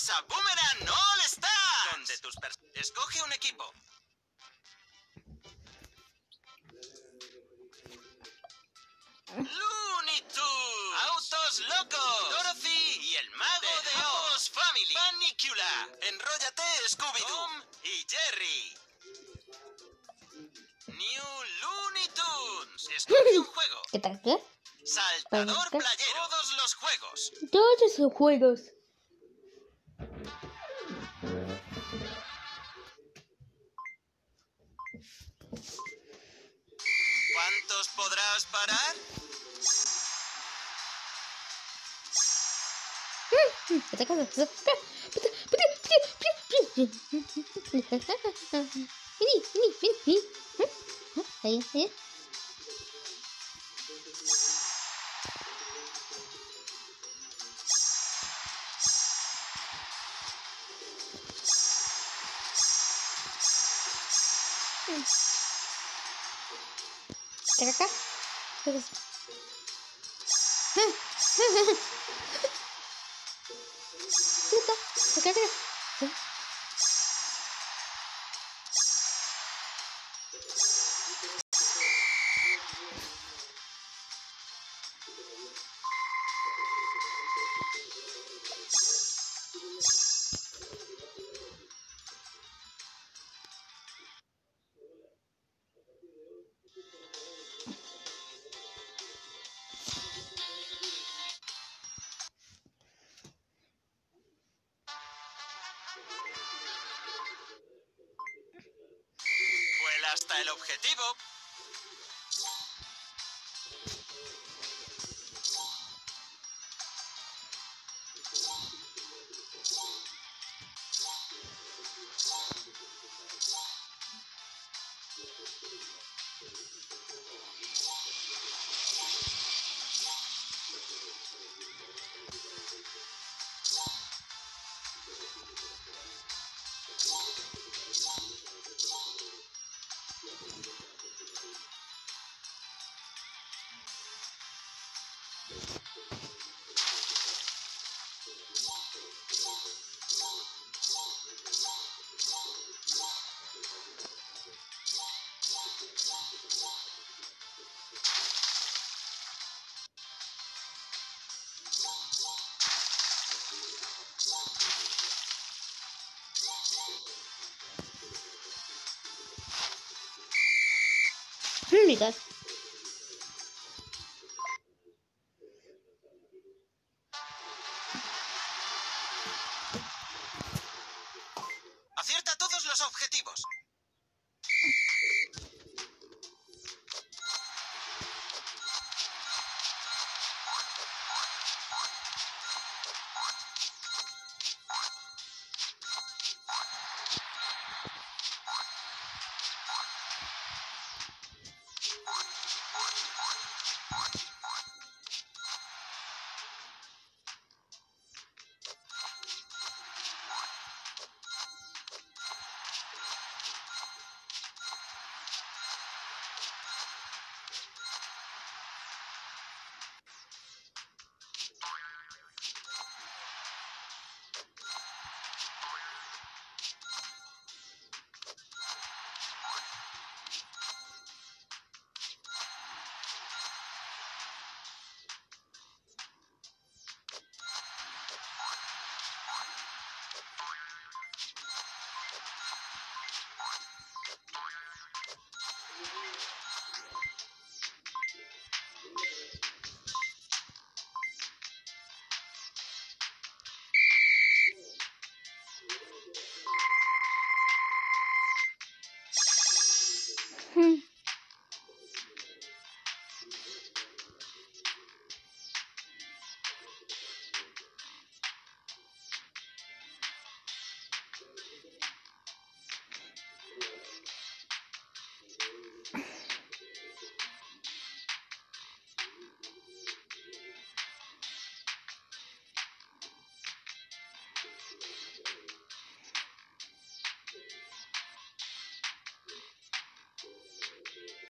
Bienvenidos a Boomerang All Stars, donde escoge un equipo. Looney Tunes, Autos Locos, Dorothy y el Mago de Oz Family, Panicula, Enróllate, Scooby-Doo, Tom y Jerry. New Looney Tunes. Escoge un juego. ¿Qué tal? ¿Qué? Saltador playero. Todos los juegos. Todos los juegos. ¿Cuántos podrás parar? Ahí. Acá. Vuela hasta el objetivo. Mira.